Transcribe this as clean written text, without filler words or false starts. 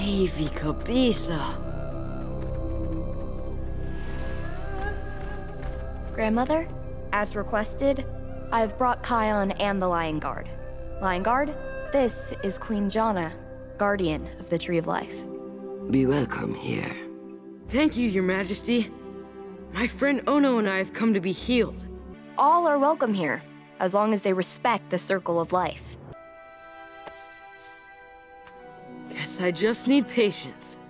Heavy cabeza. Grandmother, as requested, I have brought Kion and the Lion Guard. Lion Guard, this is Queen Jana, Guardian of the Tree of Life. Be welcome here. Thank you, Your Majesty. My friend Ono and I have come to be healed. All are welcome here, as long as they respect the Circle of Life. Guess I just need patience.